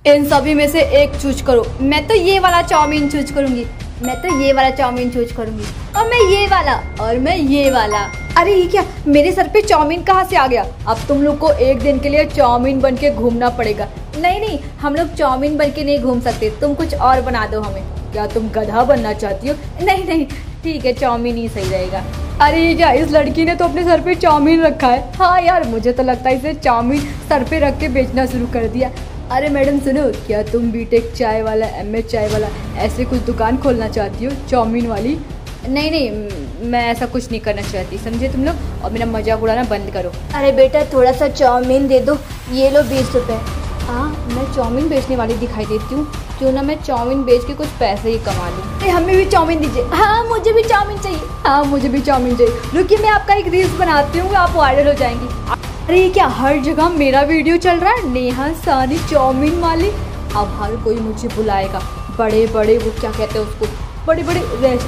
इन सभी में से एक चूज करो। मैं तो ये वाला चाउमीन चूज करूंगी, मैं तो ये वाला चाउमीन चूज करूंगी, और मैं ये वाला, और मैं ये वाला। अरे ये क्या, मेरे सर पे चाउमीन कहाँ से आ गया? अब तुम लोग को एक दिन के लिए चाउमीन बन के घूमना पड़ेगा। नहीं नहीं, हम लोग चाउमीन बन के नहीं घूम सकते, तुम कुछ और बना दो हमें। क्या तुम गधा बनना चाहती हो? नहीं नहीं, ठीक है, चाउमीन ही सही रहेगा। अरे ये क्या, इस लड़की ने तो अपने सर पे चाउमीन रखा है। हाँ यार, मुझे तो लगता है इसे चाउमीन सर पे रख के बेचना शुरू कर दिया। अरे मैडम सुनो, क्या तुम बीटेक चाय वाला, एमए चाय वाला ऐसे कुछ दुकान खोलना चाहती हो चाउमीन वाली? नहीं नहीं, मैं ऐसा कुछ नहीं करना चाहती, समझे तुम लोग, और मेरा मजाक उड़ाना बंद करो। अरे बेटा थोड़ा सा चाउमीन दे दो, ये लो 20 रुपये। हाँ, मैं चाउमीन बेचने वाली दिखाई देती हूँ, क्यों ना मैं चाउमीन बेच के कुछ पैसे ही कमा लूँ। अरे हमें भी चाउमीन दीजिए। हाँ मुझे भी चाउमीन चाहिए, हाँ मुझे भी चाउमीन चाहिए। रुकिए मैं आपका एक रील्स बनाती हूँ, आप वायरल हो जाएंगी। अरे ये क्या, हर जगह मेरा वीडियो चल रहा है, नेहा सानी चाउमीन वाली। अब हर कोई मुझे बुलाएगा, बड़े बड़े वो क्या कहते हैं उसको, बड़े बड़े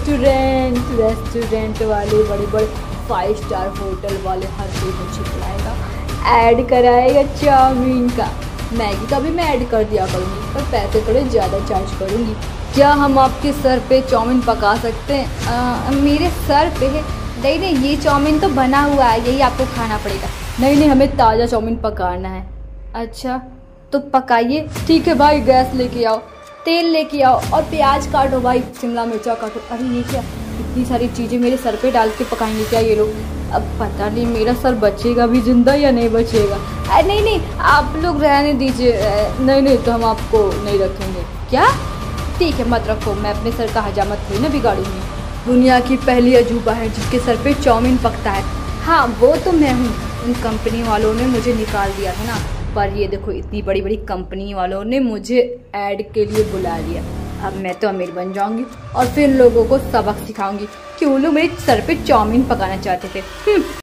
रेस्टोरेंट वाले, बड़े बड़े 5 स्टार होटल वाले, हर कोई मुझे बुलाएगा, ऐड कराएगा चाउमीन का। मैगी का भी मैं ऐड कर दिया करूँगी, पर पैसे थोड़े ज़्यादा चार्ज करूँगी। क्या हम आपके सर पे चाउमीन पका सकते हैं? मेरे सर पे? नहीं नहीं, ये चाउमीन तो बना हुआ है, यही आपको खाना पड़ेगा। नहीं नहीं, हमें ताज़ा चाउमीन पकाना है। अच्छा तो पकाइए। ठीक है भाई, गैस लेके आओ, तेल लेके आओ, और प्याज काटो भाई, शिमला मिर्चा काटो। अरे ये क्या, इतनी सारी चीज़ें मेरे सर पे डाल के पकाएंगे क्या ये लोग? अब पता नहीं मेरा सर बचेगा भी जिंदा या नहीं बचेगा। नहीं नहीं, आप लोग रहने दीजिए। नहीं नहीं, तो हम आपको नहीं रखेंगे। क्या? ठीक है मत रखो, मैं अपने सर का हजामत थोड़ी ना बिगाड़ूंगी। दुनिया की पहली अजूबा है जिसके सर पे चाउमीन पकता है। हाँ वो तो मैं हूँ, उन कंपनी वालों ने मुझे निकाल दिया था ना, पर ये देखो इतनी बड़ी बड़ी कंपनी वालों ने मुझे ऐड के लिए बुला लिया। अब मैं तो अमीर बन जाऊंगी और फिर लोगों को सबक सिखाऊंगी कि वो लोग मेरे सर पे चाउमीन पकाना चाहते थे।